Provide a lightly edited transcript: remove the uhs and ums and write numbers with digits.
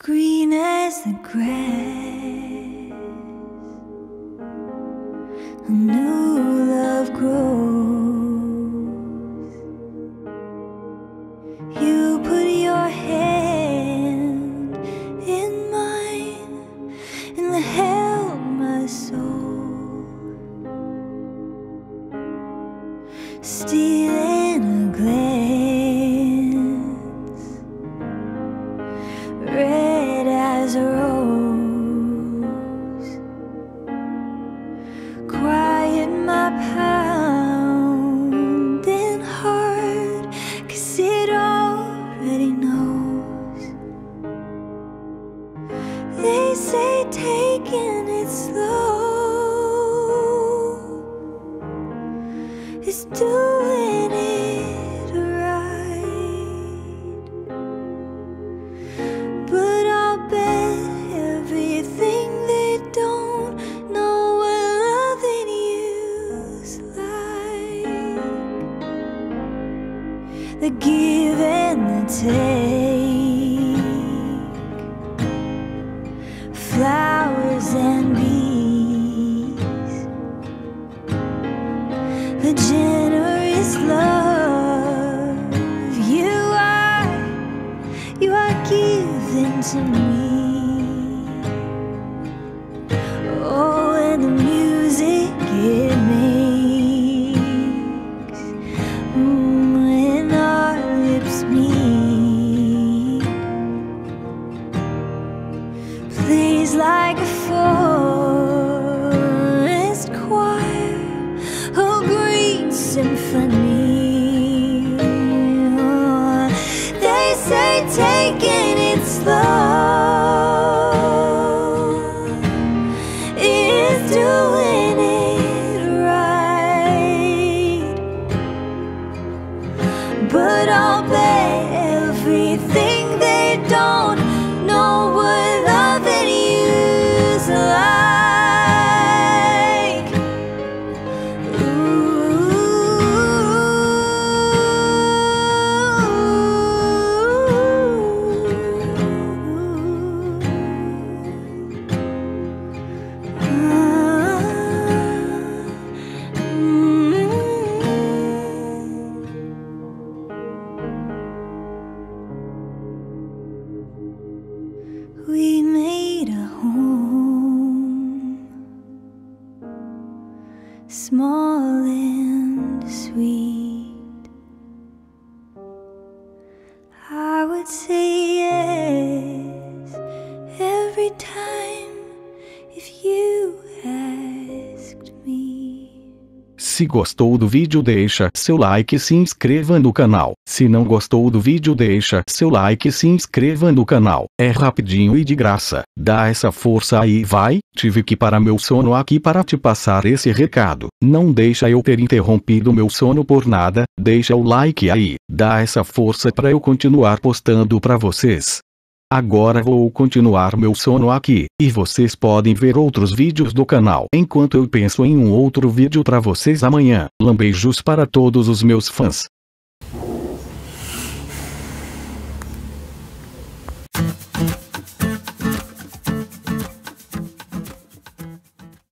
green as the grass, a new love grows. You put your hand in mine and held my soul, stealing a glance, red as a rose. Quiet my pounding heart, 'cause it already knows. They say taking it slow is doing it right, but I'll bet everything they don't know what loving you's like. The give and the take, flowers and bees, the generous love you are giving to me. Oh, and the music it makes when our lips meet plays like a forest choir, a green symphony. Oh, they say taking it slow is doing it right, but I'll bet everything they don't know what loving you's like. We made a home, small and sweet. I would say yes every time if you asked me. Se gostou do vídeo, deixa seu like e se inscreva no canal. Se não gostou do vídeo, deixa seu like e se inscreva no canal. É rapidinho e de graça. Dá essa força aí, vai. Tive que parar meu sono aqui para te passar esse recado. Não deixa eu ter interrompido meu sono por nada. Deixa o like aí. Dá essa força para eu continuar postando para vocês. Agora vou continuar meu sono aqui, e vocês podem ver outros vídeos do canal enquanto eu penso em um outro vídeo para vocês amanhã. Beijos para todos os meus fãs.